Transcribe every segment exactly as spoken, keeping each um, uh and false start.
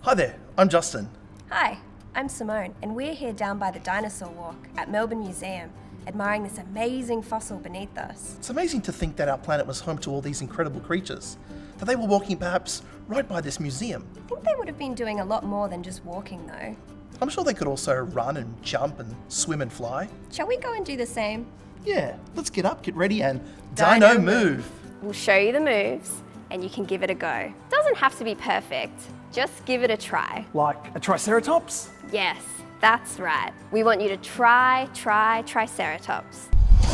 Hi there, I'm Justin. Hi, I'm Simone, and we're here down by the Dinosaur Walk at Melbourne Museum, admiring this amazing fossil beneath us. It's amazing to think that our planet was home to all these incredible creatures, that they were walking perhaps right by this museum. I think they would have been doing a lot more than just walking though. I'm sure they could also run and jump and swim and fly. Shall we go and do the same? Yeah, let's get up, get ready, and Dino Dino Move! We'll show you the moves, and you can give it a go. Doesn't have to be perfect, just give it a try. Like a triceratops? Yes, that's right. We want you to try, try, Triceratops.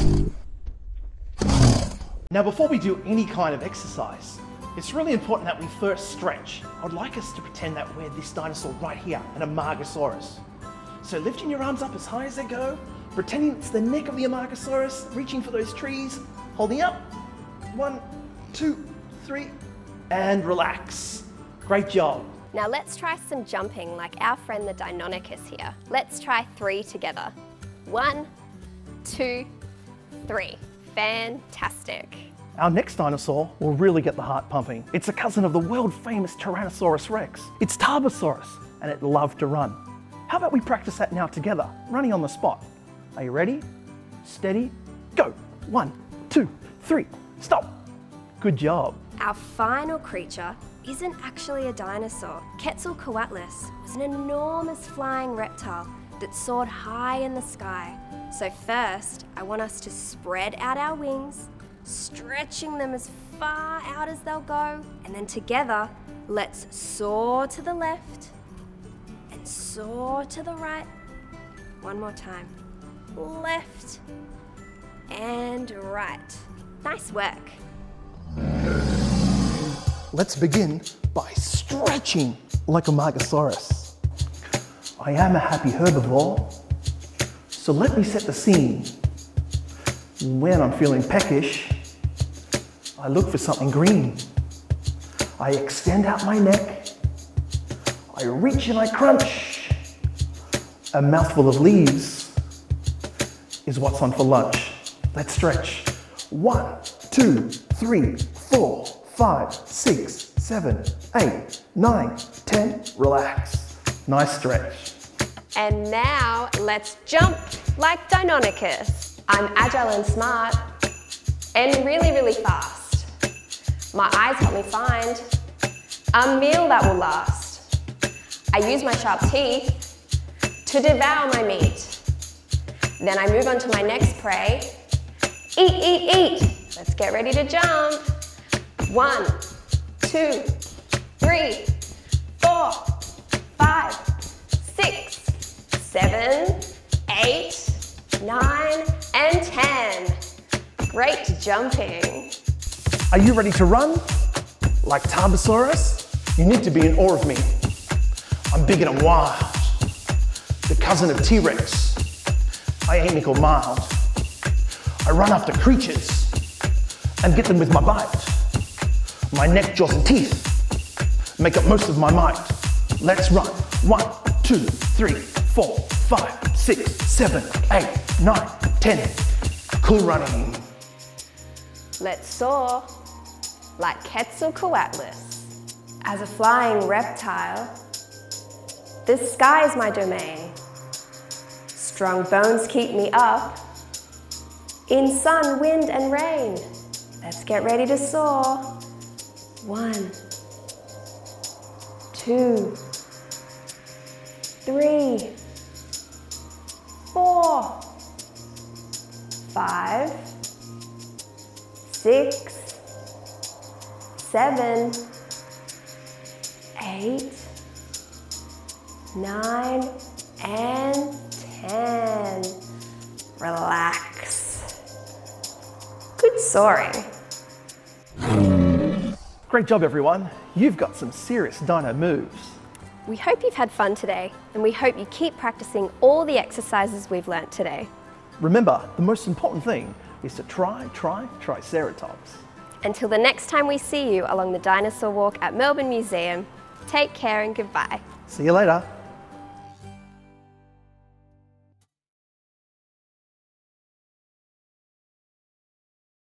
Now before we do any kind of exercise, it's really important that we first stretch. I'd like us to pretend that we're this dinosaur right here, an Amargasaurus. So lifting your arms up as high as they go, pretending it's the neck of the Amargasaurus, reaching for those trees, holding up. One, two, three, and relax. Great job. Now let's try some jumping like our friend the Deinonychus here. Let's try three together. One, two, three. Fantastic. Our next dinosaur will really get the heart pumping. It's a cousin of the world famous Tyrannosaurus Rex. It's Tarbosaurus, and it loved to run. How about we practice that now together, running on the spot? Are you ready? Steady, go. One, two, three, stop. Good job. Our final creature isn't actually a dinosaur. Quetzalcoatlus was an enormous flying reptile that soared high in the sky. So first, I want us to spread out our wings, stretching them as far out as they'll go, and then together, let's soar to the left and soar to the right. One more time. Left and right. Nice work. Let's begin by stretching like a Amargasaurus. I am a happy herbivore, so let me set the scene. When I'm feeling peckish, I look for something green. I extend out my neck, I reach and I crunch. A mouthful of leaves is what's on for lunch. Let's stretch. One, two, three, four, five, six, seven, eight, nine, ten. Relax. Nice stretch. And now let's jump like Deinonychus. I'm agile and smart and really, really fast. My eyes help me find a meal that will last. I use my sharp teeth to devour my meat. Then I move on to my next prey. Eat, eat, eat. Let's get ready to jump. One, two, three, four, five, six, seven, eight, nine, and ten. Great jumping. Are you ready to run? Like Tarbosaurus? You need to be in awe of me. I'm big and I'm wild. The cousin of T-Rex. I ain't nickel mild. I run after creatures and get them with my bite. My neck, jaws, and teeth make up most of my might. Let's run. One, two, three, four, five, six, seven, eight, nine, ten. Cool running. Let's soar like Quetzalcoatlus. As a flying reptile, the sky is my domain. Strong bones keep me up in sun, wind, and rain. Let's get ready to soar. One, two, three, four, five, six, seven, eight, nine, and ten. Relax. Good soaring. Great job, everyone. You've got some serious dino moves. We hope you've had fun today, and we hope you keep practicing all the exercises we've learnt today. Remember, the most important thing is to try, try, Triceratops. Until the next time we see you along the Dinosaur Walk at Melbourne Museum, take care and goodbye. See you later.